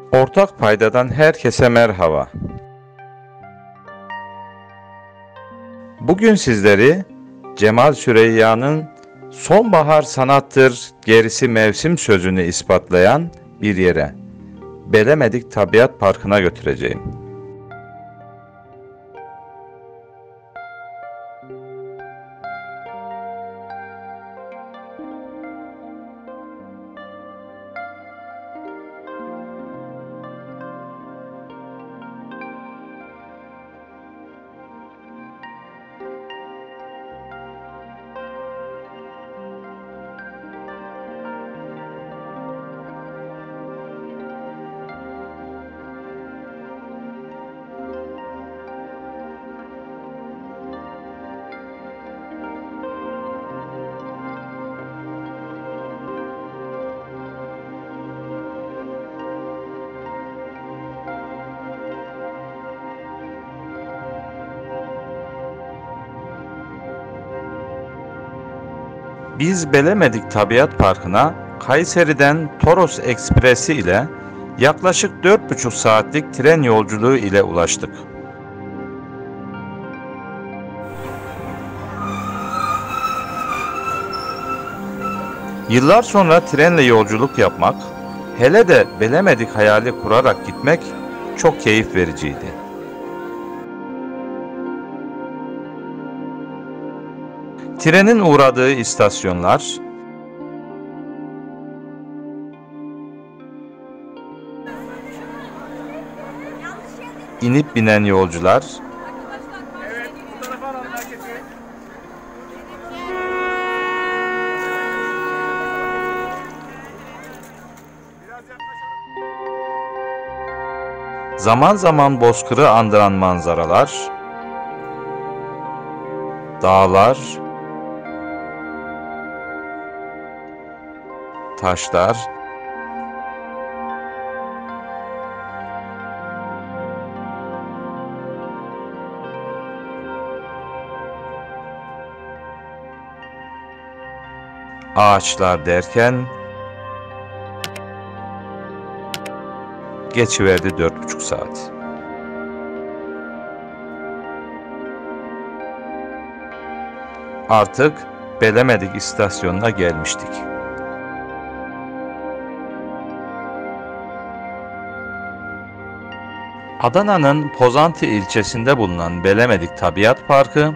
Ortak paydadan herkese merhaba. Bugün sizleri Cemal Süreyya'nın "Sonbahar sanattır, gerisi mevsim" sözünü ispatlayan bir yere, Belemedik Tabiat Parkı'na götüreceğim. Biz Belemedik Tabiat Parkı'na Kayseri'den Toros Ekspresi ile yaklaşık 4,5 saatlik tren yolculuğu ile ulaştık. Yıllar sonra trenle yolculuk yapmak, hele de Belemedik hayali kurarak gitmek çok keyif vericiydi. Trenin uğradığı istasyonlar, inip binen yolcular, zaman zaman bozkırı andıran manzaralar, dağlar, taşlar, ağaçlar derken geçiverdi 4,5 saat. Artık Belemedik istasyonuna gelmiştik. Adana'nın Pozantı ilçesinde bulunan Belemedik Tabiat Parkı,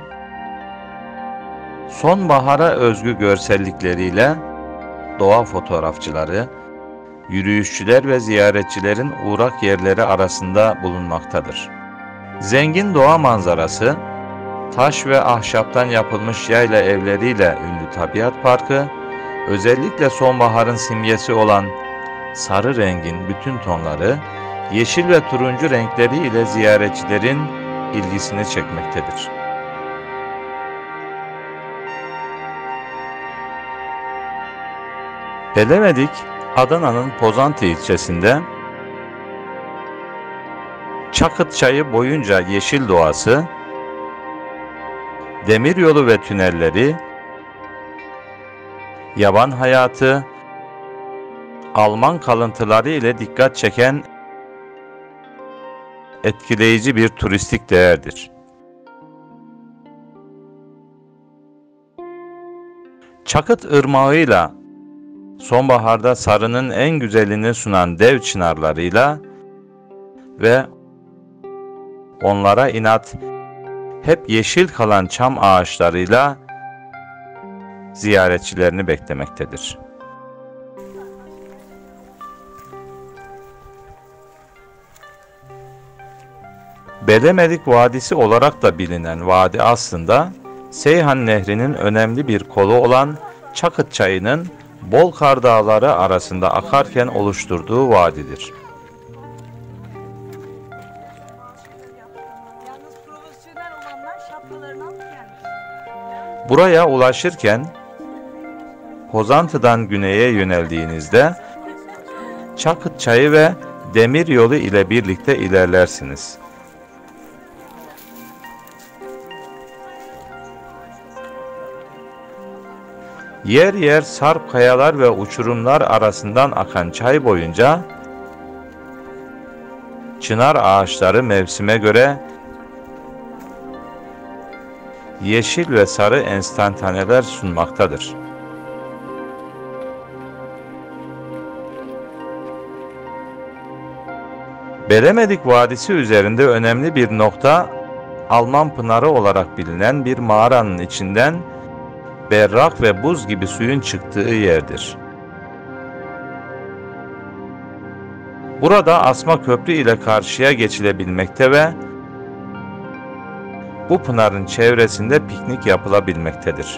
sonbahara özgü görsellikleriyle doğa fotoğrafçıları, yürüyüşçüler ve ziyaretçilerin uğrak yerleri arasında bulunmaktadır. Zengin doğa manzarası, taş ve ahşaptan yapılmış yayla evleriyle ünlü Tabiat Parkı, özellikle sonbaharın simgesi olan sarı rengin bütün tonları, yeşil ve turuncu renkleri ile ziyaretçilerin ilgisini çekmektedir. Belemedik, Adana'nın Pozantı ilçesinde, Çakıt Çayı boyunca yeşil doğası, demiryolu ve tünelleri, yaban hayatı, Alman kalıntıları ile dikkat çeken etkileyici bir turistik değerdir. Çakıt Irmağı'yla sonbaharda sarının en güzelini sunan dev çınarlarıyla ve onlara inat hep yeşil kalan çam ağaçlarıyla ziyaretçilerini beklemektedir. Belemedik Vadisi olarak da bilinen vadi aslında Seyhan Nehri'nin önemli bir kolu olan Çakıt Çayı'nın Bolkar Dağları arasında akarken oluşturduğu vadidir. Buraya ulaşırken Pozantı'dan güneye yöneldiğinizde Çakıt Çayı ve Demiryolu ile birlikte ilerlersiniz. Yer yer sarp kayalar ve uçurumlar arasından akan çay boyunca çınar ağaçları mevsime göre yeşil ve sarı enstantaneler sunmaktadır. Belemedik Vadisi üzerinde önemli bir nokta, Alman Pınarı olarak bilinen bir mağaranın içinden berrak ve buz gibi suyun çıktığı yerdir. Burada asma köprü ile karşıya geçilebilmekte ve bu pınarın çevresinde piknik yapılabilmektedir.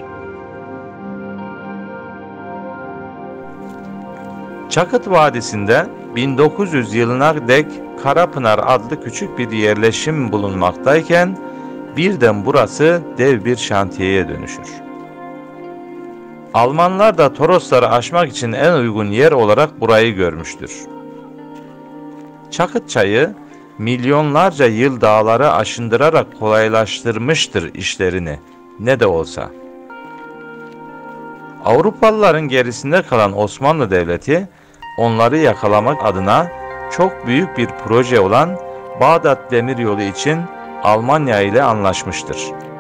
Çakıt Vadisi'nde 1900 yılına dek Karapınar adlı küçük bir yerleşim bulunmaktayken birden burası dev bir şantiyeye dönüşür. Almanlar da Torosları aşmak için en uygun yer olarak burayı görmüştür. Çakıt Çayı milyonlarca yıl dağları aşındırarak kolaylaştırmıştır işlerini ne de olsa. Avrupalıların gerisinde kalan Osmanlı Devleti onları yakalamak adına çok büyük bir proje olan Bağdat Demiryolu için Almanya ile anlaşmıştır.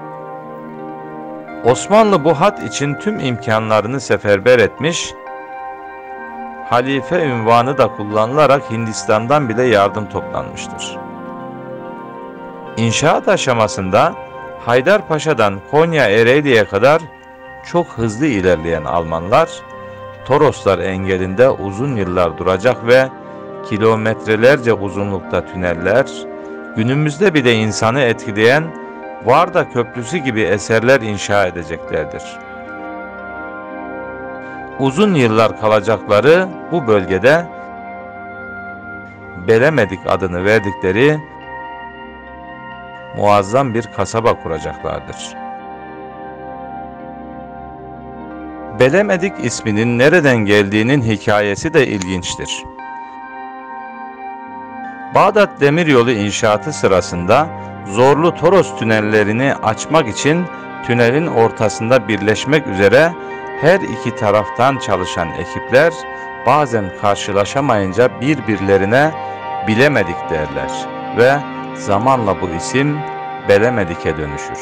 Osmanlı bu hat için tüm imkanlarını seferber etmiş, halife unvanı da kullanılarak Hindistan'dan bile yardım toplanmıştır. İnşaat aşamasında Haydarpaşa'dan Konya Ereğli'ye kadar çok hızlı ilerleyen Almanlar, Toroslar engelinde uzun yıllar duracak ve kilometrelerce uzunlukta tüneller, günümüzde bile insanı etkileyen Varda Köprüsü gibi eserler inşa edeceklerdir. Uzun yıllar kalacakları bu bölgede Belemedik adını verdikleri muazzam bir kasaba kuracaklardır. Belemedik isminin nereden geldiğinin hikayesi de ilginçtir. Bağdat Demiryolu inşaatı sırasında zorlu Toros tünellerini açmak için tünelin ortasında birleşmek üzere her iki taraftan çalışan ekipler bazen karşılaşamayınca birbirlerine bilemedik derler ve zamanla bu isim Belemedik'e dönüşür.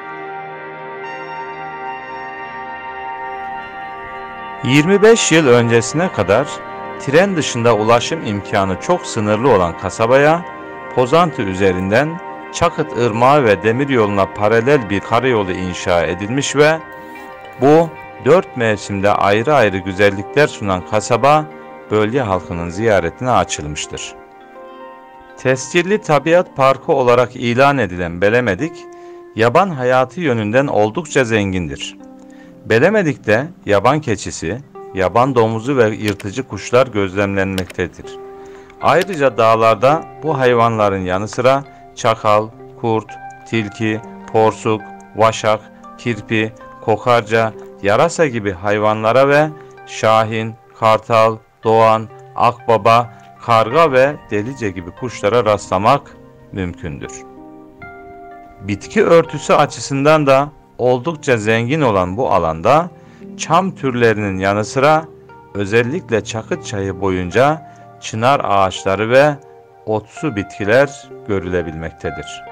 ...25 yıl öncesine kadar tren dışında ulaşım imkanı çok sınırlı olan kasabaya Pozantı üzerinden Çakıt Irmağı ve Demiryolu'na paralel bir karayolu inşa edilmiş ve bu 4 mevsimde ayrı ayrı güzellikler sunan kasaba bölge halkının ziyaretine açılmıştır. Tescilli tabiat parkı olarak ilan edilen Belemedik, yaban hayatı yönünden oldukça zengindir. Belemedik'te yaban keçisi, yaban domuzu ve yırtıcı kuşlar gözlemlenmektedir. Ayrıca dağlarda bu hayvanların yanı sıra çakal, kurt, tilki, porsuk, vaşak, kirpi, kokarca, yarasa gibi hayvanlara ve şahin, kartal, doğan, akbaba, karga ve delice gibi kuşlara rastlamak mümkündür. Bitki örtüsü açısından da oldukça zengin olan bu alanda çam türlerinin yanı sıra özellikle Çakıt Çayı boyunca çınar ağaçları ve otsu bitkiler görülebilmektedir.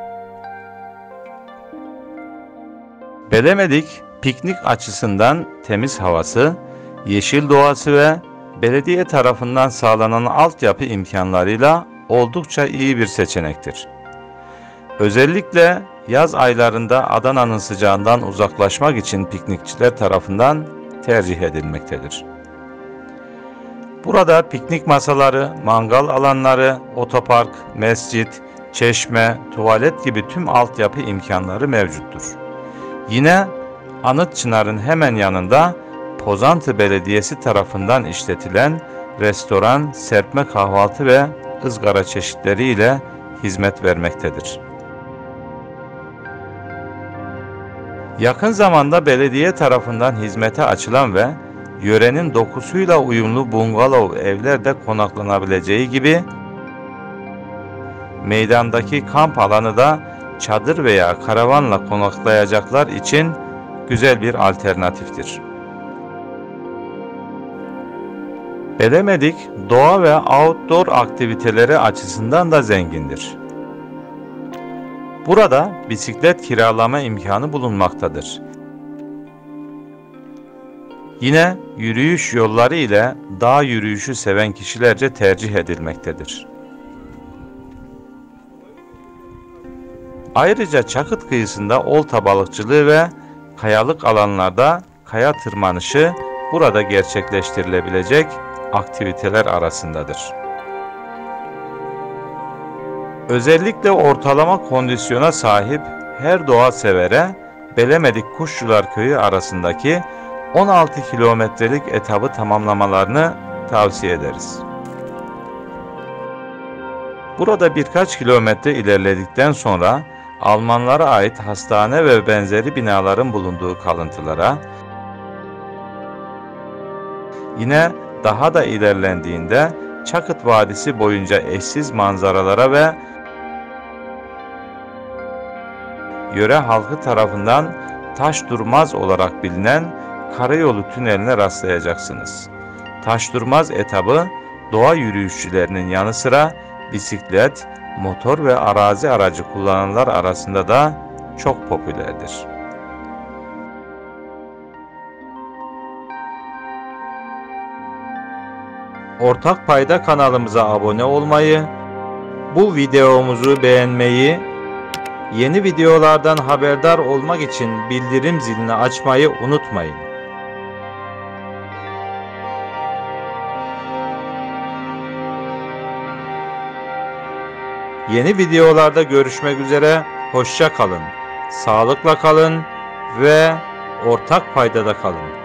Belemedik, piknik açısından temiz havası, yeşil doğası ve belediye tarafından sağlanan altyapı imkanlarıyla oldukça iyi bir seçenektir. Özellikle yaz aylarında Adana'nın sıcağından uzaklaşmak için piknikçiler tarafından tercih edilmektedir. Burada piknik masaları, mangal alanları, otopark, mescit, çeşme, tuvalet gibi tüm altyapı imkanları mevcuttur. Yine Anıtçınar'ın hemen yanında Pozantı Belediyesi tarafından işletilen restoran, serpme kahvaltı ve ızgara çeşitleriyle hizmet vermektedir. Yakın zamanda belediye tarafından hizmete açılan ve yörenin dokusuyla uyumlu bungalov evlerde konaklanabileceği gibi meydandaki kamp alanı da çadır veya karavanla konaklayacaklar için güzel bir alternatiftir. Bedemedik, doğa ve outdoor aktiviteleri açısından da zengindir. Burada bisiklet kiralama imkanı bulunmaktadır. Yine yürüyüş yolları ile dağ yürüyüşü seven kişilerce tercih edilmektedir. Ayrıca Çakıt kıyısında olta balıkçılığı ve kayalık alanlarda kaya tırmanışı burada gerçekleştirilebilecek aktiviteler arasındadır. Özellikle ortalama kondisyona sahip her doğa severe Belemedik Kuşçular Köyü arasındaki 16 kilometrelik etabı tamamlamalarını tavsiye ederiz. Burada birkaç kilometre ilerledikten sonra Almanlara ait hastane ve benzeri binaların bulunduğu kalıntılara, yine daha da ilerlendiğinde Çakıt Vadisi boyunca eşsiz manzaralara ve yöre halkı tarafından Taşdurmaz olarak bilinen Karayolu Tüneli'ne rastlayacaksınız. Taşdurmaz etabı doğa yürüyüşçülerinin yanı sıra bisiklet, motor ve arazi aracı kullananlar arasında da çok popülerdir. Ortak Payda kanalımıza abone olmayı, bu videomuzu beğenmeyi, yeni videolardan haberdar olmak için bildirim zilini açmayı unutmayın. Yeni videolarda görüşmek üzere, hoşça kalın, sağlıkla kalın ve ortak paydada kalın.